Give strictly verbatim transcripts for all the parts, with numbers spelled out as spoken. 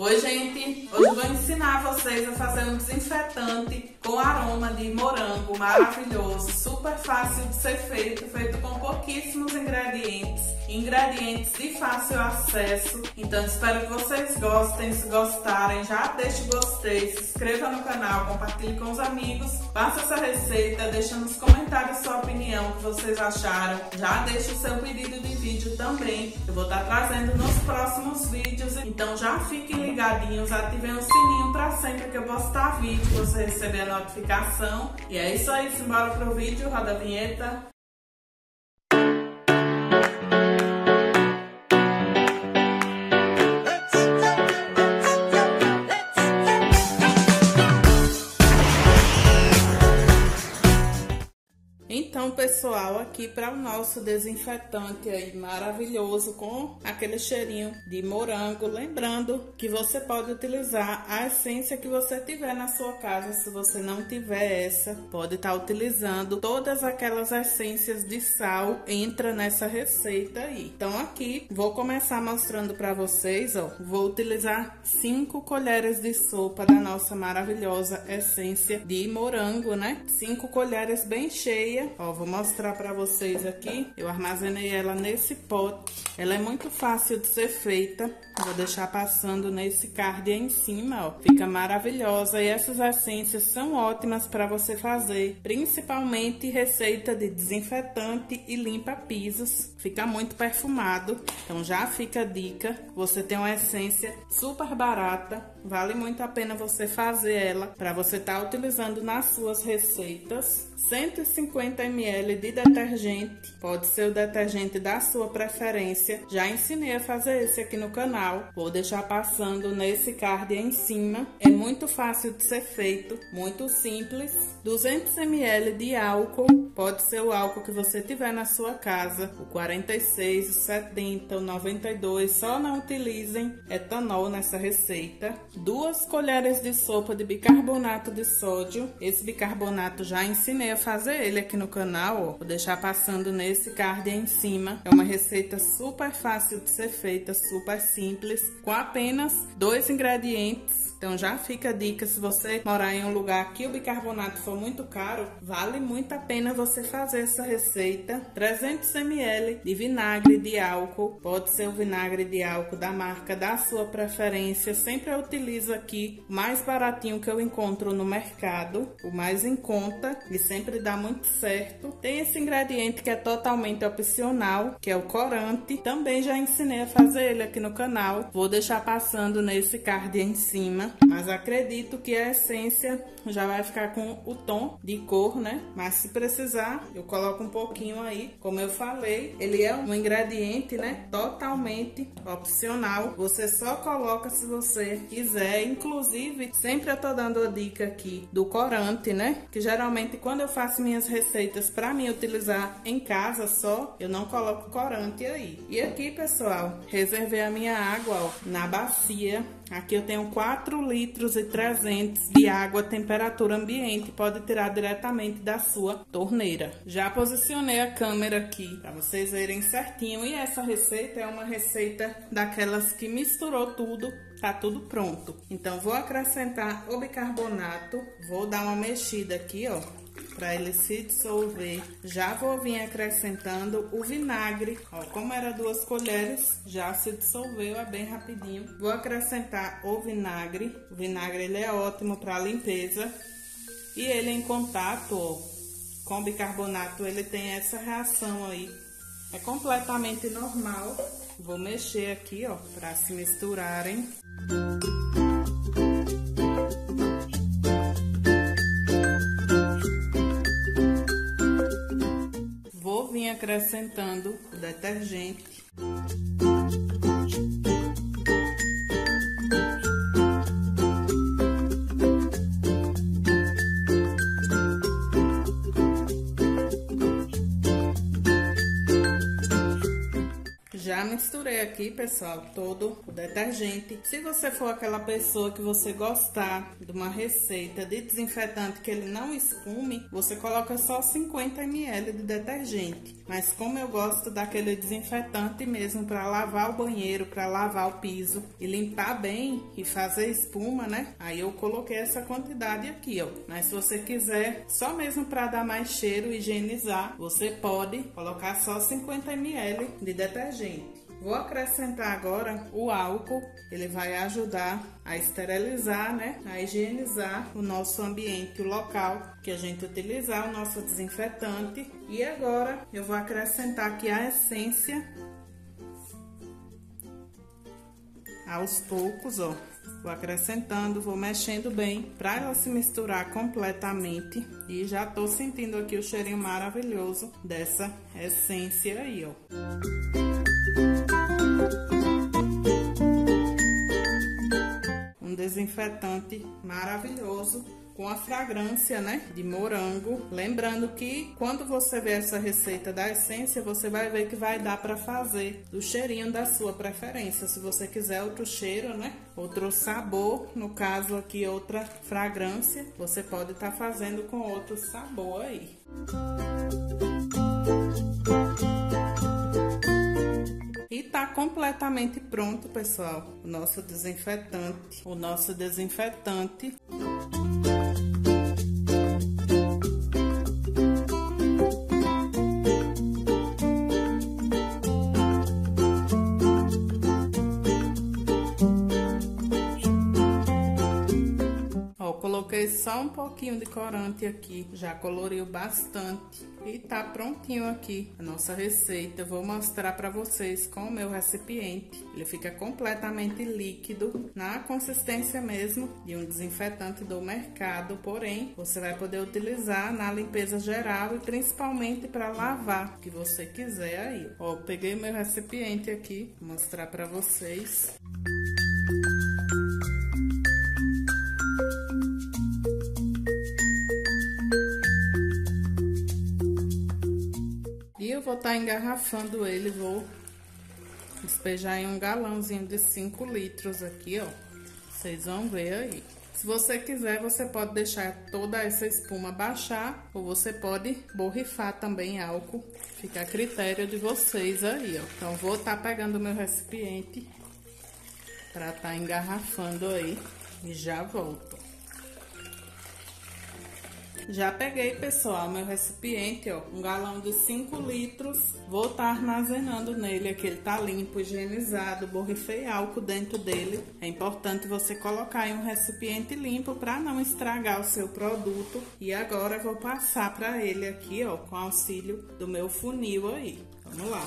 Oi gente, hoje eu vou ensinar vocês a fazer um desinfetante com aroma de morango maravilhoso, super fácil de ser feito, feito com pouquíssimos ingredientes, ingredientes de fácil acesso. Então espero que vocês gostem, se gostarem já deixe o gostei, se inscreva no canal, compartilhe com os amigos, faça essa receita, deixa nos comentários sua opinião, o que vocês acharam, já deixe o seu pedido de vídeo também, eu vou estar trazendo nos próximos vídeos, então já fiquem ligadinhos, ativem o sininho para sempre que eu postar vídeo, você receber a notificação. E é isso aí, simbora pro vídeo, roda a vinheta. Então, pessoal, aqui para o nosso desinfetante aí maravilhoso com aquele cheirinho de morango, lembrando que você pode utilizar a essência que você tiver na sua casa. Se você não tiver essa, pode estar utilizando todas aquelas essências de sal, entra nessa receita aí. Então aqui vou começar mostrando para vocês, ó, vou utilizar cinco colheres de sopa da nossa maravilhosa essência de morango, né? Cinco colheres bem cheias. Ó, vou mostrar pra vocês aqui, eu armazenei ela nesse pote, ela é muito fácil de ser feita, vou deixar passando nesse card aí em cima, ó, fica maravilhosa e essas essências são ótimas pra você fazer, principalmente receita de desinfetante e limpa pisos, fica muito perfumado, então já fica a dica, você tem uma essência super barata, vale muito a pena você fazer ela, pra você estar utilizando nas suas receitas. cento e cinquenta mililitros de detergente, pode ser o detergente da sua preferência. Já ensinei a fazer esse aqui no canal, vou deixar passando nesse card aí em cima. É muito fácil de ser feito, muito simples. duzentos mililitros de álcool, pode ser o álcool que você tiver na sua casa, o quarenta e seis, o setenta, o noventa e dois, só não utilizem etanol nessa receita. Duas colheres de sopa de bicarbonato de sódio, esse bicarbonato já ensinei a fazer ele aqui no canal, ó. Vou deixar passando nesse card aí em cima. É uma receita super fácil de ser feita, super simples, com apenas dois ingredientes. Então já fica a dica, se você morar em um lugar que o bicarbonato for muito caro, vale muito a pena você fazer essa receita. trezentos mililitros de vinagre de álcool, pode ser o vinagre de álcool da marca da sua preferência. Sempre eu utilizo aqui o mais baratinho que eu encontro no mercado, o mais em conta e sempre dá muito certo. Tem esse ingrediente que é totalmente opcional, que é o corante. Também já ensinei a fazer ele aqui no canal, vou deixar passando nesse card em cima. Mas acredito que a essência já vai ficar com o tom de cor, né? Mas se precisar, eu coloco um pouquinho aí. Como eu falei, ele é um ingrediente, né? Totalmente opcional. Você só coloca se você quiser. Inclusive, sempre eu tô dando a dica aqui do corante, né? Que geralmente quando eu faço minhas receitas para mim utilizar em casa só, eu não coloco corante aí. E aqui, pessoal, reservei a minha água, ó, na bacia. Aqui eu tenho quatro litros e trezentos de água a temperatura ambiente, pode tirar diretamente da sua torneira. Já posicionei a câmera aqui para vocês verem certinho. E essa receita é uma receita daquelas que misturou tudo, tá tudo pronto. Então vou acrescentar o bicarbonato, vou dar uma mexida aqui, ó, para ele se dissolver. Já vou vir acrescentando o vinagre, ó, como era duas colheres, já se dissolveu, é bem rapidinho. Vou acrescentar o vinagre, o vinagre ele é ótimo para limpeza e ele em contato, ó, com o bicarbonato ele tem essa reação aí, é completamente normal. Vou mexer aqui, ó, para se misturarem. Acrescentando o detergente. Já misturei aqui, pessoal, todo o detergente. Se você for aquela pessoa que você gostar de uma receita de desinfetante que ele não espume, você coloca só cinquenta mililitros de detergente. mas como eu gosto daquele desinfetante mesmo para lavar o banheiro, para lavar o piso e limpar bem e fazer espuma, né? Aí eu coloquei essa quantidade aqui, ó. Mas se você quiser só mesmo para dar mais cheiro e higienizar, você pode colocar só cinquenta mililitros de detergente. Vou acrescentar agora o álcool, ele vai ajudar a esterilizar, né, a higienizar o nosso ambiente, o local que a gente utilizar o nosso desinfetante. E agora eu vou acrescentar aqui a essência aos poucos, ó. Vou acrescentando, vou mexendo bem para ela se misturar completamente. E já tô sentindo aqui o cheirinho maravilhoso dessa essência aí, ó. Um desinfetante maravilhoso com a fragrância, né, de morango. Lembrando que quando você ver essa receita da essência, você vai ver que vai dar para fazer do cheirinho da sua preferência. Se você quiser outro cheiro, né, outro sabor, no caso aqui outra fragrância, você pode estar tá fazendo com outro sabor aí. E tá completamente pronto, pessoal, o nosso desinfetante, o nosso desinfetante. Ó, coloquei só um pouquinho de corante aqui, já coloriu bastante. E tá prontinho aqui a nossa receita. Eu vou mostrar para vocês com o meu recipiente. Ele fica completamente líquido, na consistência mesmo de um desinfetante do mercado. Porém, você vai poder utilizar na limpeza geral e principalmente para lavar, o que você quiser aí. Ó, peguei meu recipiente aqui, vou mostrar para vocês. E eu vou estar engarrafando ele, vou despejar em um galãozinho de cinco litros aqui, ó. Vocês vão ver aí. Se você quiser, você pode deixar toda essa espuma baixar, ou você pode borrifar também álcool. Fica a critério de vocês aí, ó. Então, vou estar pegando o meu recipiente para estar engarrafando aí e já volto. Já peguei, pessoal, meu recipiente, ó, um galão de cinco litros. Vou estar armazenando nele aqui, ele tá limpo, higienizado, borrifei álcool dentro dele. É importante você colocar em um recipiente limpo para não estragar o seu produto. E agora eu vou passar para ele aqui, ó, com auxílio do meu funil aí. Vamos lá.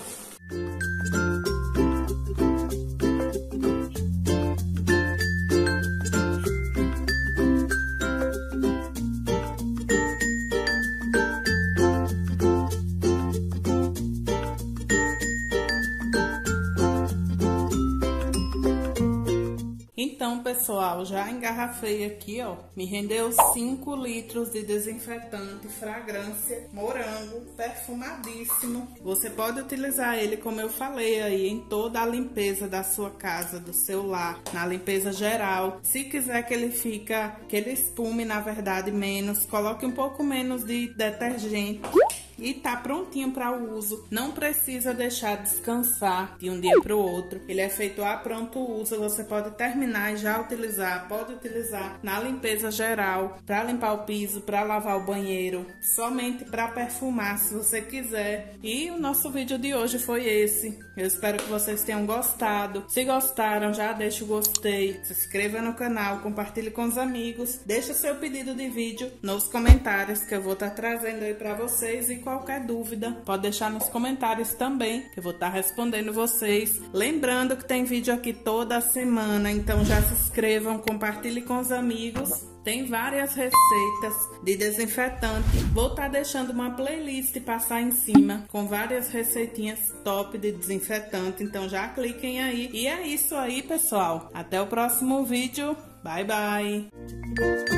Então, pessoal, já engarrafei aqui, ó, me rendeu cinco litros de desinfetante, fragrância, morango, perfumadíssimo. Você pode utilizar ele, como eu falei aí, em toda a limpeza da sua casa, do seu lar, na limpeza geral. Se quiser que ele fica, que ele espume, na verdade, menos, coloque um pouco menos de detergente. E tá prontinho para o uso. Não precisa deixar descansar de um dia para o outro. Ele é feito a pronto uso. Você pode terminar e já utilizar. Pode utilizar na limpeza geral, para limpar o piso, para lavar o banheiro, somente para perfumar, se você quiser. E o nosso vídeo de hoje foi esse. Eu espero que vocês tenham gostado. Se gostaram, já deixa o gostei, se inscreva no canal, compartilhe com os amigos, deixa seu pedido de vídeo nos comentários que eu vou estar trazendo aí para vocês. E qualquer dúvida, pode deixar nos comentários também, que eu vou estar respondendo vocês. Lembrando que tem vídeo aqui toda semana, então já se inscrevam, compartilhe com os amigos. Tem várias receitas de desinfetante. Vou estar deixando uma playlist passar em cima com várias receitinhas top de desinfetante, então já cliquem aí. E é isso aí, pessoal. Até o próximo vídeo. Bye, bye!